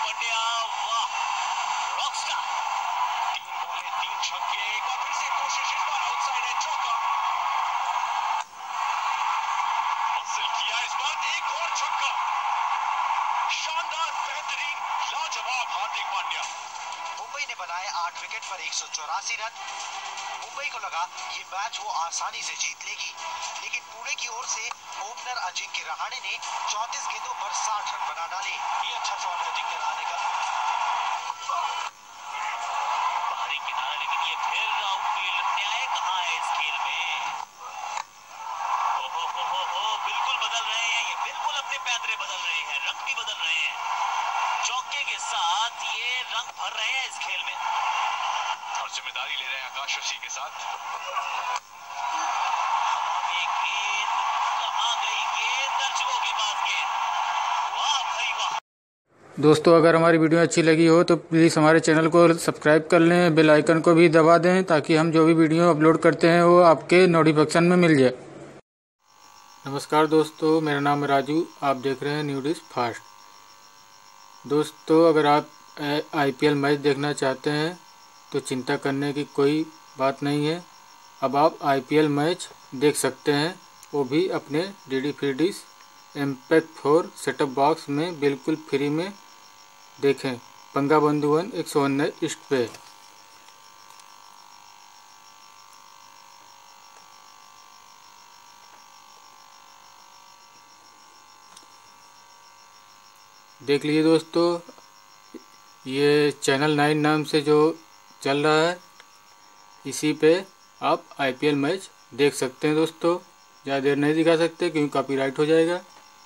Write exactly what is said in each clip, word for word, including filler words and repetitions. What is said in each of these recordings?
पांड्या, वाह रॉकस्टार। तीन बॉलें तीन छक्के, एक बार फिर से कोशिश, इस बार आउटसाइड है, चौका। हासिल किया इस बार एक और छक्का। शानदार, बेहतरीन, लाजवाब हार्दिक पांड्या। मुंबई ने बनाए आठ विकेट पर एक सौ चौरासी रन। मुंबई को लगा ये मैच वो आसानी से जीत लेगी, लेकिन पुणे की ओर से ओपनर अजिंक्य रहाणे ने चौंतीस गेंदों पर साठ रन बना डाले। ये अच्छा शॉट है अजिंक्य रहाणे का। बाहरी किनारा, लेकिन ये फिर आउटफील्ड, न्याय कहाँ है इस खेल में। ओहो हो हो हो, बिल्कुल बदल रहे हैं ये, बिल्कुल अपने पैतरे बदल रहे हैं, रंग भी बदल रहे हैं। चौके के साथ ये रंग भर रहे हैं इस खेल में और जिम्मेदारी ले रहे हैं आकाश उसी के साथ। हवा में गेंद, कहाँ गई गेंद, दर्शकों के पास गेंद। वाह भाई वाह। दोस्तों, अगर हमारी वीडियो अच्छी लगी हो तो प्लीज़ हमारे चैनल को सब्सक्राइब कर लें, बेल आइकन को भी दबा दें ताकि हम जो भी वीडियो अपलोड करते हैं वो आपके नोटिफिकेशन में मिल जाए। नमस्कार दोस्तों, मेरा नाम है राजू, आप देख रहे हैं न्यूज़ इज फास्ट। दोस्तों, अगर आप आईपीएल मैच देखना चाहते हैं तो चिंता करने की कोई बात नहीं है। अब आप आईपीएल मैच देख सकते हैं, वो भी अपने DD free dish impact four setup box में बिल्कुल फ्री में देखें। पंगा बंधु वन एक सौ उन्नीस ईस्ट पे। देख लीजिए दोस्तों, ये चैनल नाइन नाम से जो चल रहा है, इसी पे आप आईपीएल मैच देख सकते हैं। दोस्तों, ज़्यादा देर नहीं दिखा सकते क्योंकि कॉपीराइट हो जाएगा।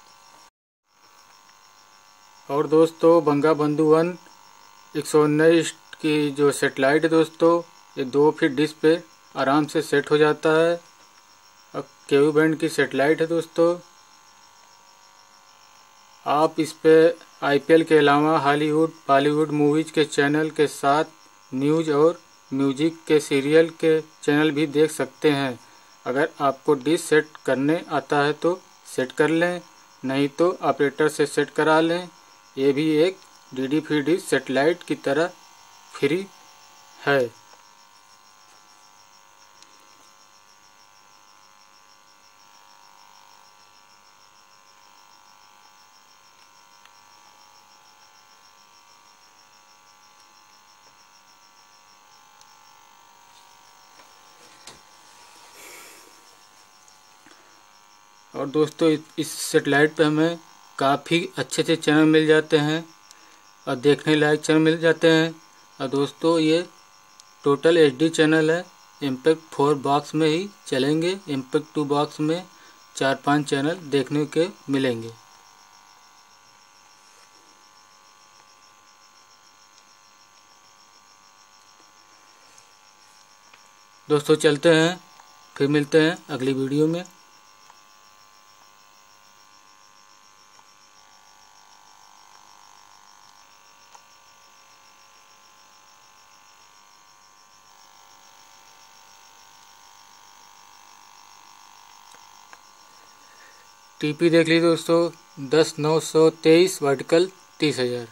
और दोस्तों, बंगा बंधु वन एक सौ उन्नीस की जो सेटेलाइट है दोस्तों, ये दो फीट डिश पे आराम से सेट हो जाता है। अब केयू बैंड की सेटेलाइट है दोस्तों। आप इस पे आईपीएल के अलावा हॉलीवुड बॉलीवुड मूवीज के चैनल के साथ न्यूज़ और म्यूजिक के सीरियल के चैनल भी देख सकते हैं। अगर आपको डिश सेट करने आता है तो सेट कर लें, नहीं तो ऑपरेटर से सेट करा लें। ये भी एक डीडी फ्री डिश सेटेलाइट की तरह फ्री है। और दोस्तों, इस सेटेलाइट पे हमें काफ़ी अच्छे अच्छे चैनल मिल जाते हैं और देखने लायक चैनल मिल जाते हैं। और दोस्तों, ये टोटल एचडी चैनल है, इम्पैक्ट फोर बॉक्स में ही चलेंगे। इम्पैक्ट टू बॉक्स में चार पांच चैनल देखने के मिलेंगे। दोस्तों, चलते हैं, फिर मिलते हैं अगली वीडियो में। टीपी देख लीजिए दोस्तों, दस नौ सौ तेईस वर्टिकल तीस हजार।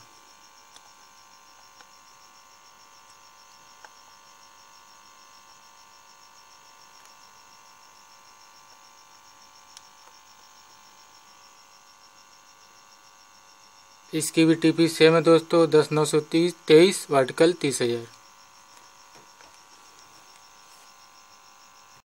इसकी भी टीपी सेम है दोस्तों, दस नौ सौ तीस तेईस वर्टिकल तीस हजार।